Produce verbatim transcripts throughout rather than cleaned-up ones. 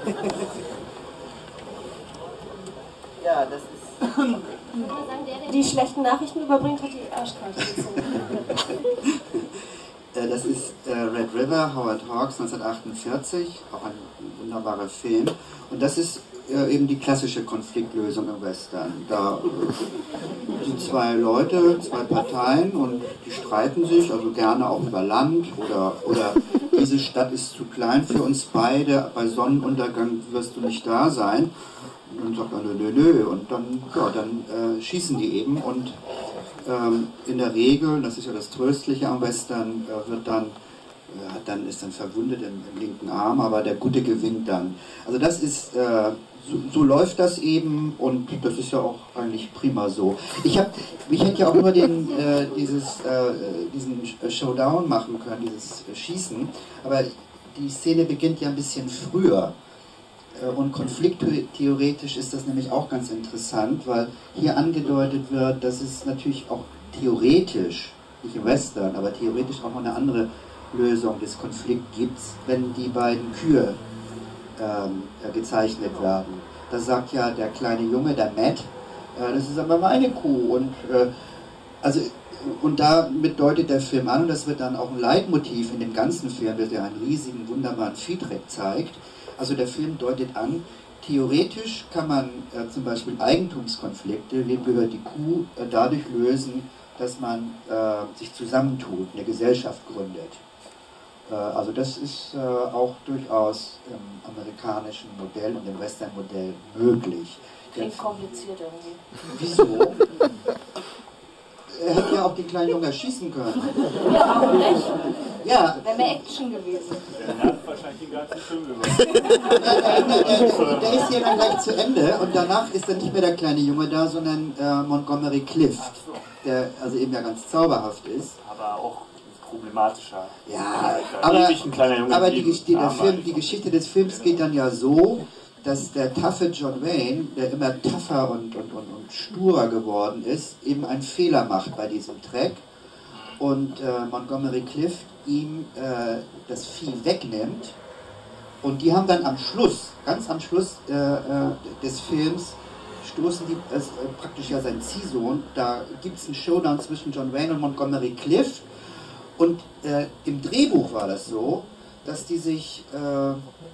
Ja, das ist... Die schlechten Nachrichten überbringt, hat die Arschkarte gezogen. Das ist äh, Red River, Howard Hawks, neunzehnhundertachtundvierzig, auch ein wunderbarer Film. Und das ist äh, eben die klassische Konfliktlösung im Western. Da äh, sind zwei Leute, zwei Parteien und die streiten sich, also gerne auch über Land oder, oder diese Stadt ist zu klein für uns beide, bei Sonnenuntergang wirst du nicht da sein. Und dann sagt er, nö, nö, nö. Und dann, ja, dann äh, schießen die eben und ähm, in der Regel, das ist ja das Tröstliche am Western, äh, wird dann, äh, dann ist dann verwundet im, im linken Arm, aber der Gute gewinnt dann. Also das ist, äh, so, so läuft das eben und das ist ja auch eigentlich prima so. Ich habe, ich hätte ja auch nur den, äh, dieses, äh, diesen Showdown machen können, dieses Schießen, aber die Szene beginnt ja ein bisschen früher. Und konflikttheoretisch ist das nämlich auch ganz interessant, weil hier angedeutet wird, dass es natürlich auch theoretisch, nicht im Western, aber theoretisch auch noch eine andere Lösung des Konflikts gibt, wenn die beiden Kühe ähm, gezeichnet werden. Da sagt ja der kleine Junge, der Matt, äh, das ist aber meine Kuh. Und, äh, also, und damit deutet der Film an, und das wird dann auch ein Leitmotiv in dem ganzen Film, der einen riesigen, wunderbaren Viehtrack zeigt. Also der Film deutet an, theoretisch kann man äh, zum Beispiel Eigentumskonflikte, wem gehört die Kuh, äh, dadurch lösen, dass man äh, sich zusammentut, eine Gesellschaft gründet. Äh, also das ist äh, auch durchaus im amerikanischen Modell und im Western-Modell möglich. Klingt kompliziert irgendwie. Wieso? Er hätte ja auch den kleinen Jungen erschießen können. Ja, warum nicht? Ja. Wäre mehr Action gewesen. Der nervt wahrscheinlich den ganzen Film über. der, der ist hier dann gleich zu Ende und danach ist dann nicht mehr der kleine Junge da, sondern äh, Montgomery Clift, der also eben ja ganz zauberhaft ist. Aber auch problematischer. Ja, aber, aber die, die, der Film, die so. Geschichte des Films geht dann ja so, dass der taffe John Wayne, der immer tougher und, und, und, und sturer geworden ist, eben einen Fehler macht bei diesem Track und äh, Montgomery Clift ihm äh, das Vieh wegnimmt und die haben dann am Schluss, ganz am Schluss äh, äh, des Films, stoßen die, äh, praktisch ja sein Ziehsohn, da gibt es einen Showdown zwischen John Wayne und Montgomery Clift und äh, im Drehbuch war das so, dass die sich, äh, äh,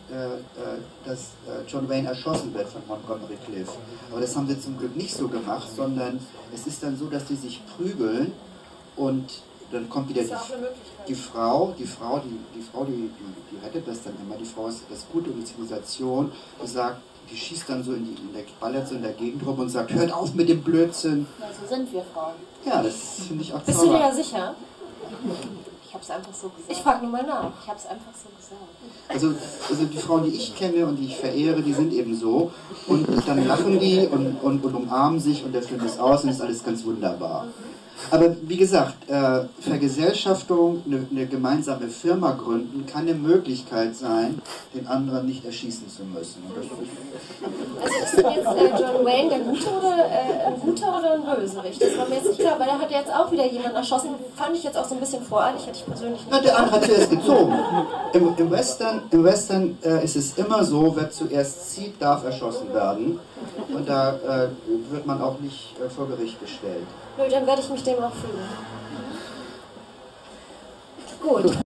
dass äh, John Wayne erschossen wird von Montgomery Clift. Aber das haben sie zum Glück nicht so gemacht, sondern es ist dann so, dass die sich prügeln und dann kommt wieder die, die Frau, die Frau, die, die Frau, die, die, die rettet das dann immer, die Frau ist das Gute und die Zivilisation, die sagt, die schießt dann so in die, in der, ballert so in der Gegend rum und sagt, hört auf mit dem Blödsinn. Ja, so sind wir Frauen. Ja, das finde ich auch Bist du dir ja sicher? Ich habe es einfach so gesagt. Ich frage nur mal nach. Ich habe es einfach so gesagt. Also, also die Frauen, die ich kenne und die ich verehre, die sind eben so. Und dann lachen die und, und, und umarmen sich und der Film ist aus und ist alles ganz wunderbar. Aber wie gesagt, äh, Vergesellschaftung, eine, eine gemeinsame Firma gründen, kann eine Möglichkeit sein, den anderen nicht erschießen zu müssen. Und das ist Also ist denn jetzt äh, John Wayne der Gute oder äh, ein Guter oder ein Bösewicht? Das war mir jetzt nicht klar, weil er hat ja jetzt auch wieder jemanden erschossen. Fand ich jetzt auch so ein bisschen voreilig, hätte ich persönlich nicht. Na, der andere hat zuerst gezogen. Im, im Western, im Western äh, ist es immer so, wer zuerst zieht, darf erschossen werden. Und da äh, wird man auch nicht äh, vor Gericht gestellt. Nö, dann werde ich mich dem auch fügen. Gut.